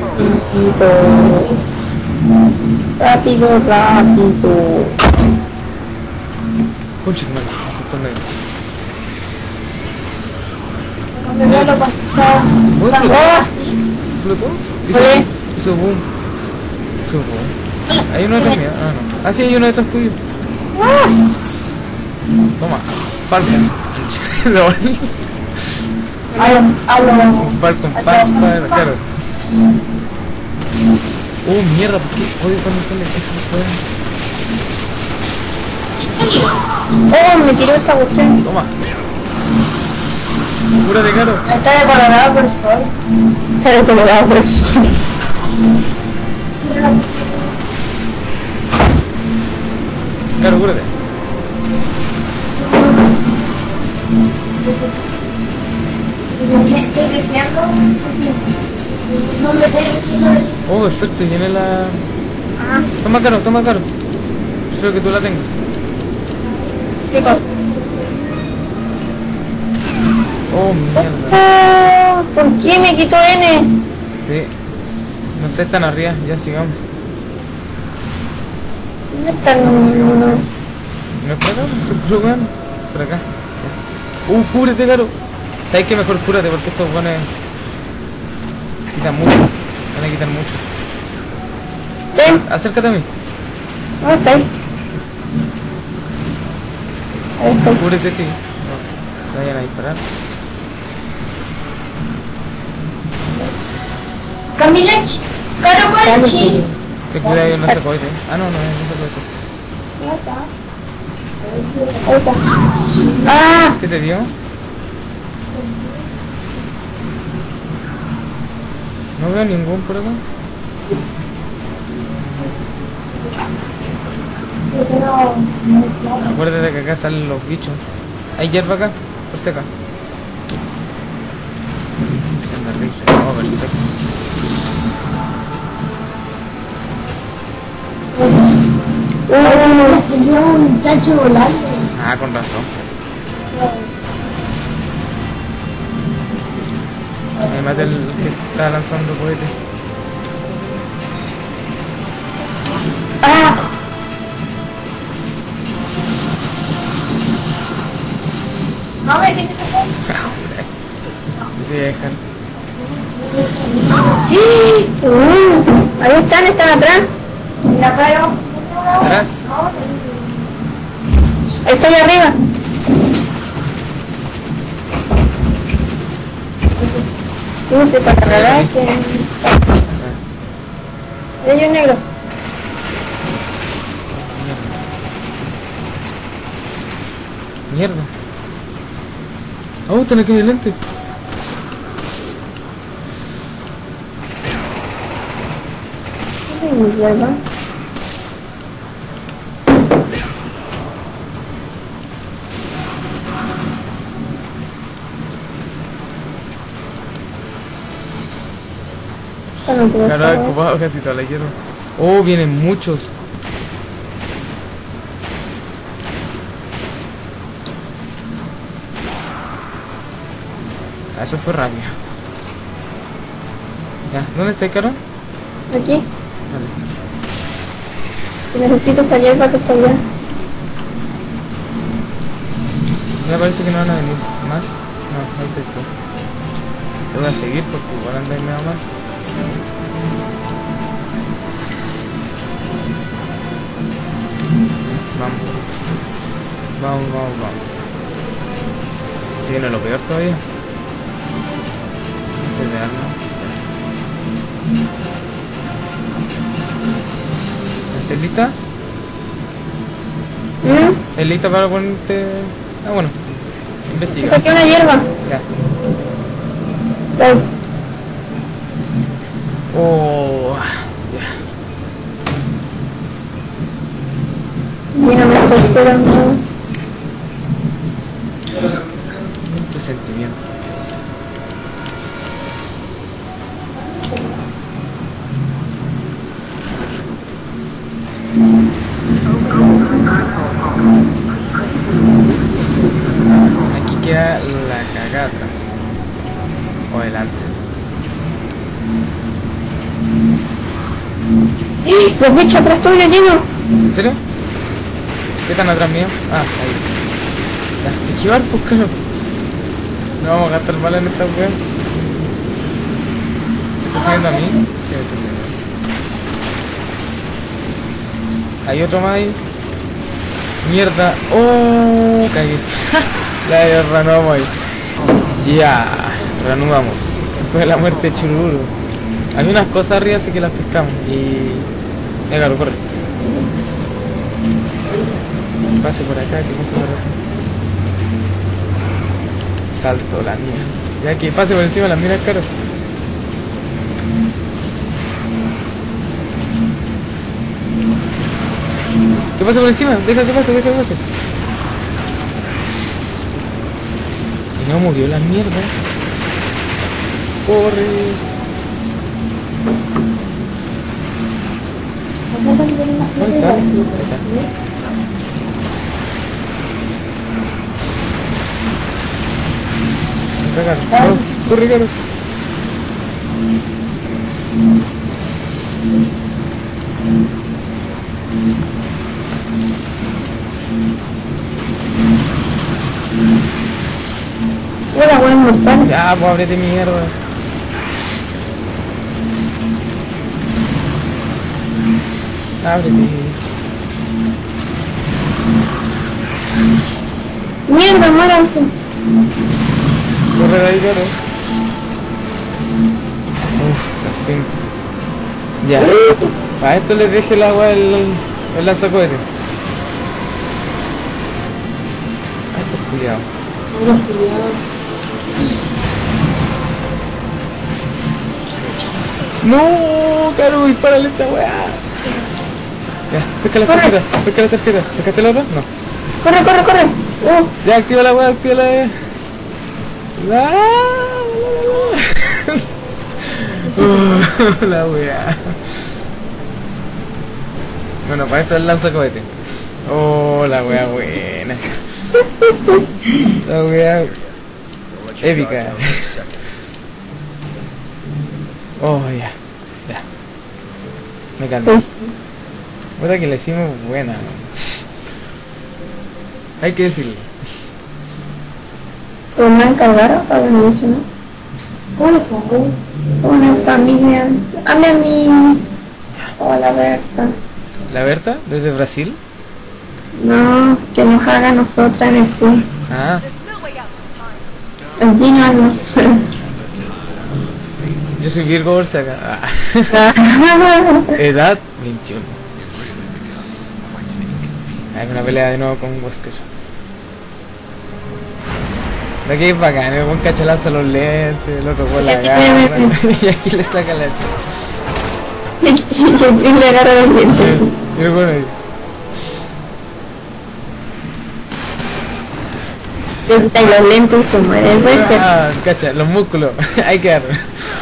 Rápido, rápido. Concha tu madre, aceptó el negro. No lo pasa. Uy, ¡Ah! ¿Flotó? Oye. Hizo boom. Hizo boom. Hay uno detrás mío. Ah, no. Ah, sí, hay uno detrás tuyo. ¡Ah! Toma. Falcon. LOL. Un Falcon Punch para claro. Mierda, ¿por qué odio cuando sale eso? ¡Oh! Me tiró esta cuestión. Toma. Cúrate, Caro. Está decolorado por el sol. Está decolorado por el sol. Caro, cúrate. Estoy creciendo. No me estoy creciendo. Oh, perfecto, llené la... Toma, Caro, toma, Caro. Espero que tú la tengas. ¿Qué cosa? Oh, mierda. Oh, ¿por qué me quitó N? Sí. No sé, están arriba, ya sigamos. ¿Dónde están? Sigamos, sigamos. ¿No es por acá? ¿Estoy jugando? Por acá. Ya. Cúbrete, Caro. ¿Sabes qué? Mejor cúrate porque estos buenos quitan mucho. Van a quitar mucho. Ven. Acércate a mí. ¿Dónde está ahí? Ahí estoy. Cúbrete, sí. No vayan a disparar. Camila, Caro Conchi. Ten cuidado, no se cohete. Ah, no, no se cohete. Ahí está. ¡Ah! ¿Qué te dio? No veo ningún por acá. Acuérdate que acá salen los bichos. Hay hierba acá, por si acá. Oh, perfecto. Salió un muchacho volando. Ah, con razón. Me mata el que está lanzando cohete. ¡Ah! No me tienes que hacer. Sí, dejan. Ahí están atrás. Mira, Caro. ¿Atrás? Ahí estoy arriba. Tienes que cargar que... Hay un negro. Mierda. Oh, tenés que ir de lente. Ay, mierda. Claro, he ocupado casi toda la hierba. Oh, vienen muchos. Ah, eso fue rápido. Ya, ¿dónde está el carro? Aquí. Vale. Necesito esa hierba que está allá. Ya parece que no van a venir más. No, ahí estoy tú. Te voy a seguir porque igual anda y me va mal. Vamos. Vamos, vamos, vamos. Si viene lo peor todavía. Estoy de arma. ¿Estás lista? ¿Estás lista para ponerte...? Ah, bueno. Investiga. Saqué una hierba. Ya. Voy. Oh, ya. Ya me estoy esperando. Qué sentimiento. Aquí queda la cagada atrás. O delante. Los bichos atrás tuyo, lleno. ¿En serio? ¿Qué están atrás mío? Ah, ahí. Ya, esquivar, pues claro. No vamos a gastar balas en esta wea. ¿Me está siguiendo a mí? Sí, me está siguiendo. Hay otro más ahí. Mierda. Oh, cagué. Ya, reanudamos ahí. Ya, reanudamos. Después de la muerte de Chururu. Hay unas cosas arriba, así que las pescamos. Y... Claro, corre. Pase por acá, que pase por acá. Salto la mina. Ya que pase por encima de las minas, caro. Que pase por encima, deja que pase, deja que pase. Y no murió la mierda. Corre. ¿Dónde está? Ahí está. Caro. Corre, caro. Hola, buen mortal. Ya, pues ábrete mierda. Ábrete. Mierda, muéranse. Corre de ahí, caro. Uff, al fin. Ya. A esto le deje el agua el lanzacohete. A estos culiados. No, caro, dispárale esta weá. Ya, pesca la tarjeta, pesca la tarjeta. ¿Pescaste la otra? No. Corre, corre, corre. Ya, activa la weá, activa la... La weá. Bueno, para eso el lanzacohete. Oh, la weá buena. La weá épica. Oh, ya. Ya. Me calmo. Puta que la hicimos buena. Hay que decirle. ¿Me encargaron? Todavía no he dicho, ¿no? ¿Cómo le pongo? Una familia. Hable a mí. Hola, Berta. ¿La Berta? ¿Desde Brasil? No, que nos haga nosotras en el sur. Ah. Dino algo. Yo soy Virgo Orsaga. Ah. Edad 21. Hay una pelea de nuevo con Wesker. De aquí es bacán, el buen cacha lanza los lentes, el otro con la garra. Y aquí le saca la... Y le agarra los dientes. Y el bueno ahí. Le quita los lentes y se muere el Wesker. Ah, cacha, los músculos. Hay que dar.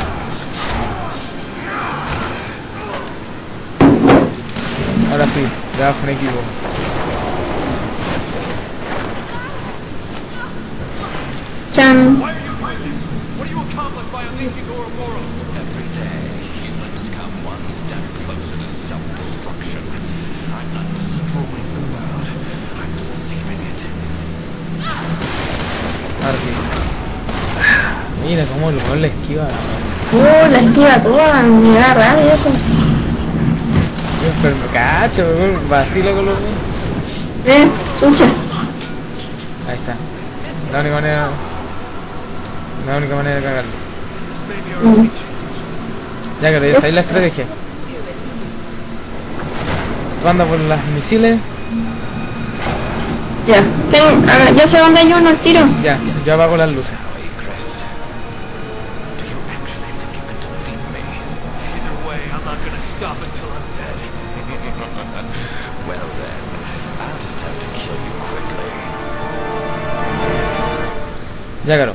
Ahora sí, trabajo en equipo. Chan. Ahora sí. Mira cómo el gol la esquiva. La esquiva toda, me da rabia eso. Pero me cacho, vacila con los dos. Chucha. Ahí está. La única manera de cagarlo. Ya que ahí la estrategia. Tú andas por las misiles. Ya, ya sé dónde hay uno, el tiro. Ya, yo apago las luces. Ya, claro.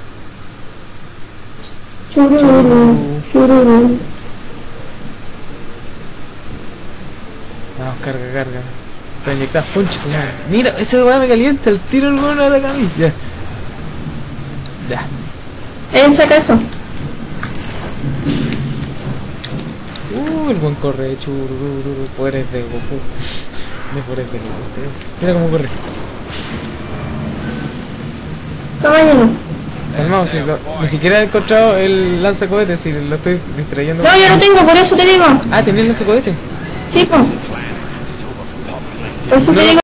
Chururu, chururu. Vamos, carga. Para inyectar punch, tu madre. Mira, ese weá me calienta, el tiro el weón ataca a mí. Ya. ¿En ese caso? el buen corre, churururu, poderes de Goku. De poderes de Goku. Mira cómo corre. Toma hielo. Calmado, si ni siquiera he encontrado el lanzacohetes, si lo estoy distrayendo. No, yo lo tengo, por eso te digo. Ah, ¿tenés el lanzacohetes? Sí, pues. Por eso te No. digo.